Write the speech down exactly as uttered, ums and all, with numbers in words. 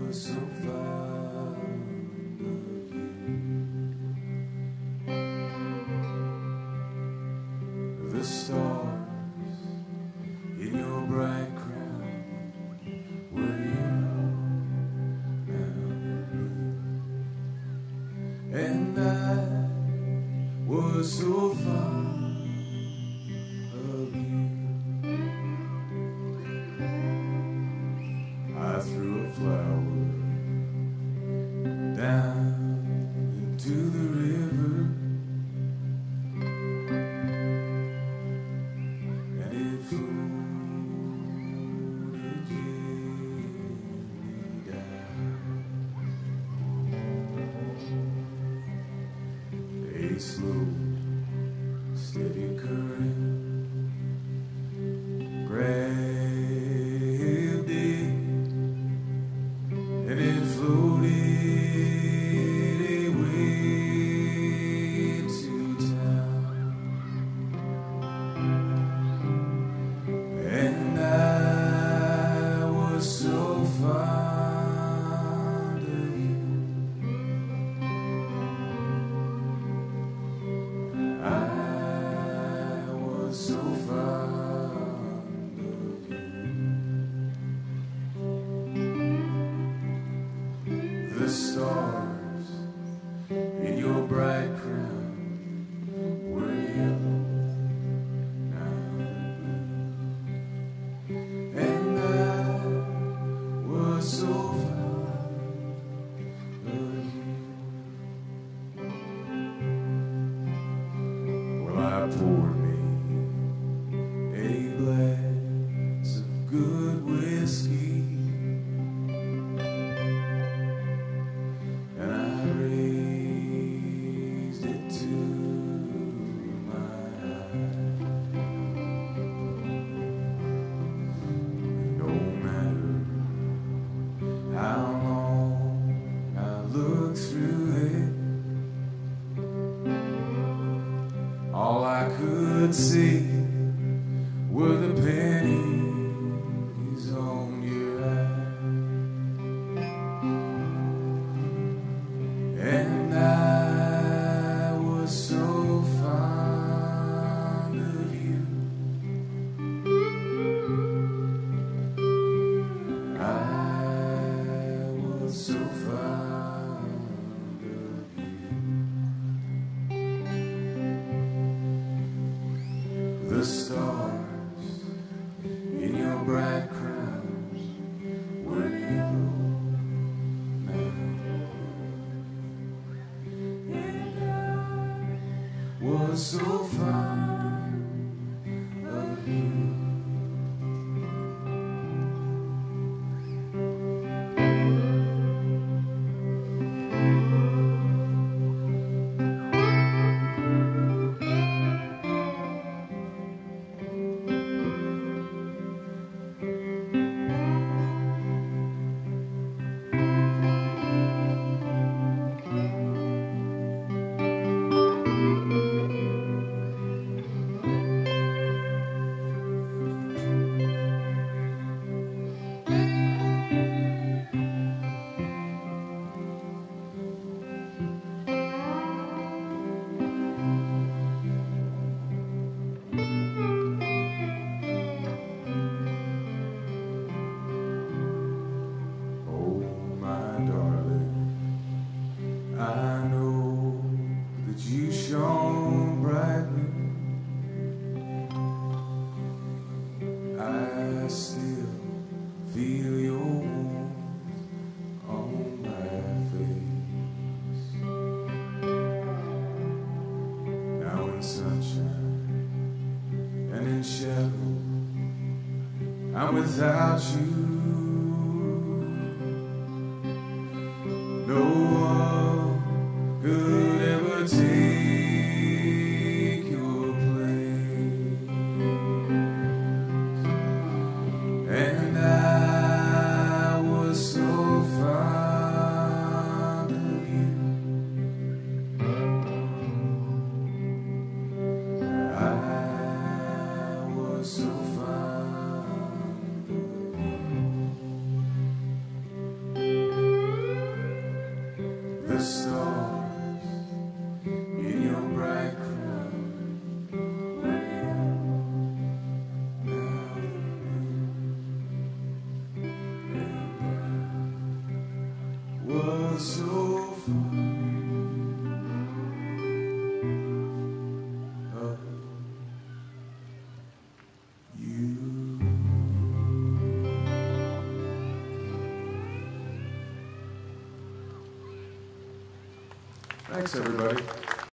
was so fond of you. The stars in your bright crown were yellow, now blue, and I was so fond of you. I threw a flower down into the river, and it floated gently down. A slow, steady current grabbed it, and it floated away to town. And I was so fond of you. I was so fond of you. The stars in your bright crown were yellow, now blue, and I was so fond of you. Well, I poured me a glass of good whiskey, and I raised it to my eye. No matter how long I looked through it, all I could see were the pennies on your eye. And I was so fond of you. I was so fond of you. The stars in your bright crown were yellow, now was so fond of you. Oh, my darling, I know that you shone brightly. I still feel your warmth on my face. Now in sunshine and in shadow, I'm without you. No one could ever take your place, and I was so fond of you. I was so fond of you. of you. Thanks, everybody.